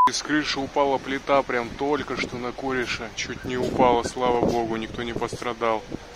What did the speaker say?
С крыши упала плита прям только что на кореша. Чуть не упала, слава богу, никто не пострадал.